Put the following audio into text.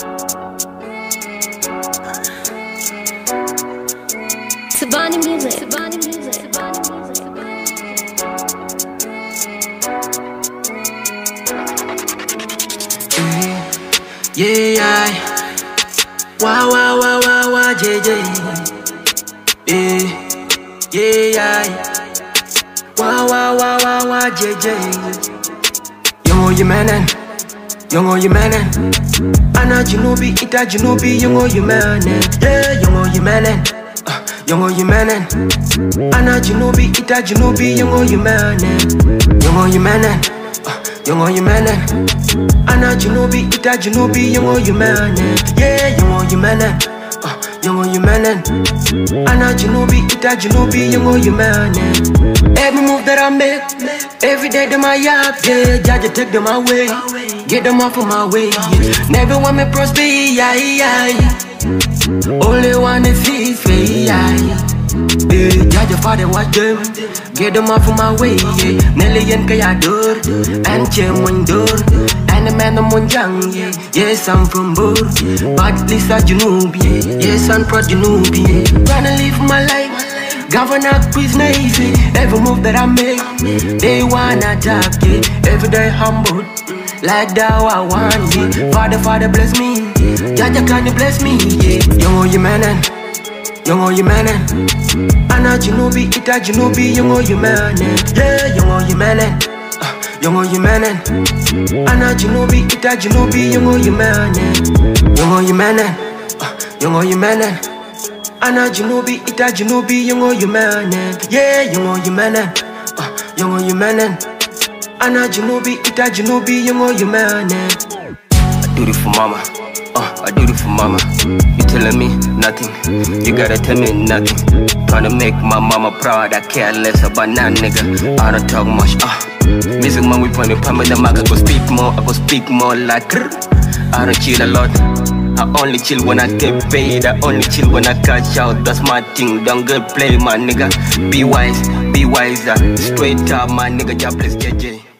SUDAN music. Yeah, wow, wow, wow, wow, wow, JJ. Yeah, wow, wow, wow, wow, wow, JJ. Young you manen, young you manen. Ana Junubi, ita Junubi, young you manen. Yeah, young you manen, young you manen. Ana Junubi, ita Junubi, young you manen. Young you manen, young you manen. Ana Junubi, ita Junubi, young you manen. Yeah, young you manen. Young you manen. Ana Junubi, ita Junubi, young you manen. Every move that I make, every day them I up, yeah. Jaja take them away, get them off of my way. Yeah. Never want me prosper, yeah. Only one if he fail, yeah. Jaja father watch them, get them off of my way. Yeah. Nelly and Kayadur, and Chemundur, and the man of Munjang, yeah. Yes, I'm from Bur, but Lisa Junubi, yes, I'm proud Junubi. Gonna live my life. Governor quiz navy, every move that I make, they wanna attack it. Every day humble, like that I want it. Father bless me, Jaja can you bless me, yeah. Young you manen, young you manen. Ana Junubi, ita Junubi, young you manen. Yeah, young you manen, young you manen. Ana Junubi, ita Junubi, young you manen. Young you manen, young you manen. Ana Junubi, ita Junubi, young you manen. Yeah, young you manen, young you manen. Ana Junubi, ita Junubi, young you manen. I do it for mama, I do it for mama. You telling me nothing, you gotta tell me nothing. Tryna make my mama proud, I care less about that nigga. I don't talk much, music man, we put the palm of the mic. I go speak more like I don't chill a lot. I only chill when I get paid. I only chill when I cash out. That's my thing. Don't go play, my nigga. Be wise, be wiser. Straight up, my nigga. Jobless JJ.